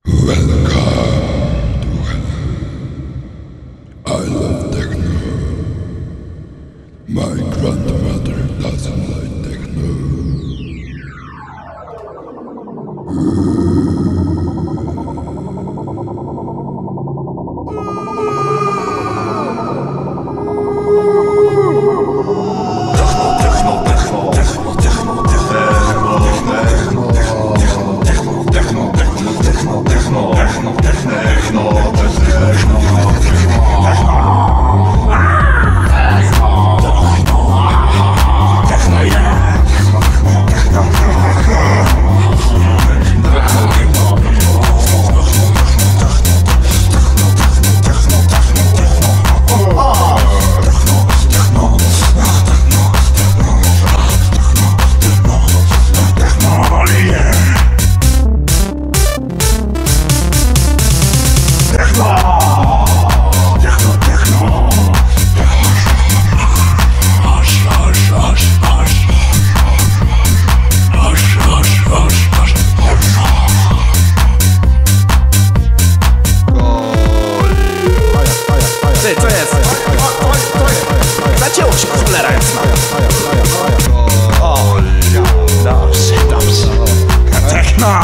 Welcome to hell. I love techno. My grandmother doesn't like techno. Ty, co jest? Zacięło się, cholera jasna. O, dobrze, dobrze. Techno!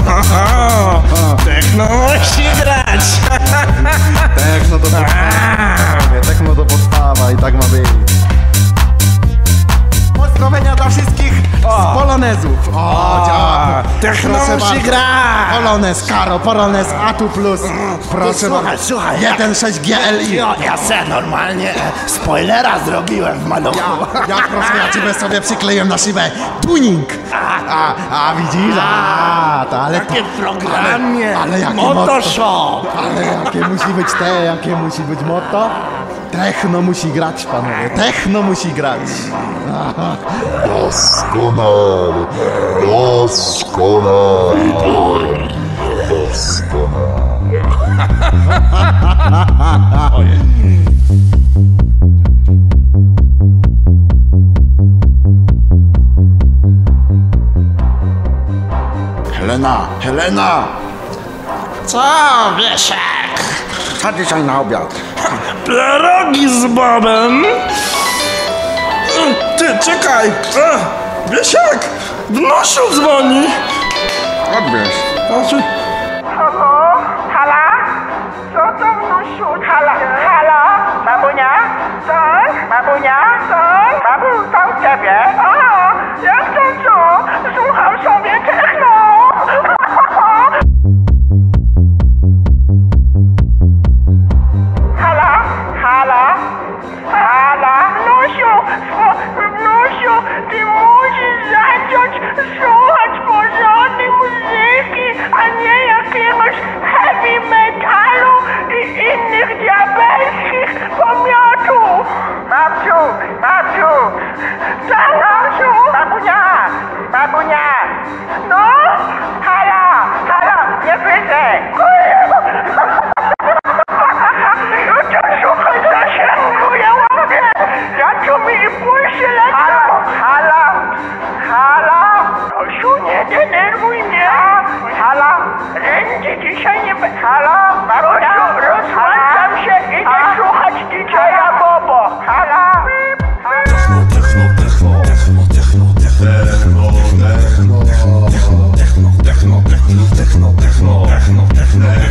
Techno musi grać! Techno to podstawa, techno to podstawa i tak ma być. Pozdrowienia dla wszystkich z polonezów. Działa. Techno musi grać! Polonez, Karo, Polonez, A2+. Proszę bardzo. Słuchaj, 1.6 GLI. Ja se normalnie spoilera zrobiłem w maluchu. Ja proszę, ja ciebie sobie przykleiłem na szybę. Tuning. Widzisz? Ale Takie w programie. Ale jakie Motoshop. Ale jakie musi być jakie musi być motto? Techno musi grać, panowie. Techno musi grać. Doskonale. Doskonale. Doskonale. Helena! Co, Wiesiek? Co dzisiaj na obiad? Pierogi z bobem? Ty, czekaj! Wiesiek! Wnosiu dzwoni! Odbierz. Halo? Hala? Co to wnusiu? Hala? Babunia? Tak? Babunia? Tak? Babu, co u ciebie? A, jak to co? Słucham sobie techno! Hala? Hala? Hala? Wnusiu, ty musisz zacząć słuchać porządnej muzyki, a nie jakiegoś heavy metalu i innych diabelskich pomiotów. Babciu! Tak, babciu! Babunia! No? Hala, nie wyjdę! Słuchaj, zasięgu, ja łapię! Ja tu mi impulsy lecą! Hala! Prosiu, nie denerwuj mnie! Hala! Ręce dzisiaj nie będzie! Hala! Prosiu, rozłączam się, idę słuchać DJ-a Bobo! Hala! Techno.